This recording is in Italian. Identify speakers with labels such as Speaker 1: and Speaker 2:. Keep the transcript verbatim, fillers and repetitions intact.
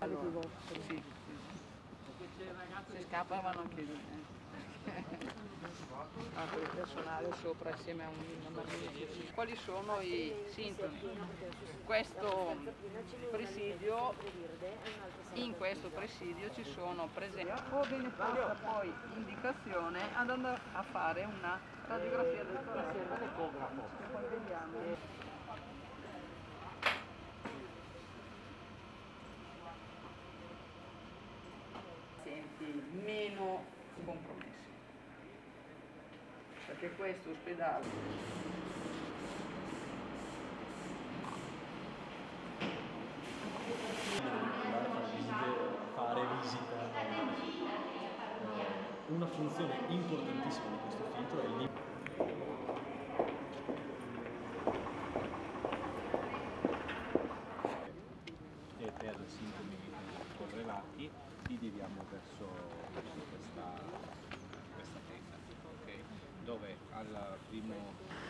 Speaker 1: allora, sì, sì. Se scappano vanno anche lì. Eh. Anche il personale sopra assieme a un bambino. Quali sono i sintomi? Questo presidio, in questo presidio ci sono presenti o viene fatta poi indicazione ad andare a fare una radiografia del torace. Poi vediamo. Pazienti meno compromessi, perché questo ospedale
Speaker 2: fare visita. Una funzione importantissima di questo filtro è il e per sintomi correlati li dirigiamo verso, verso questa, questa tenda, okay? Dove al primo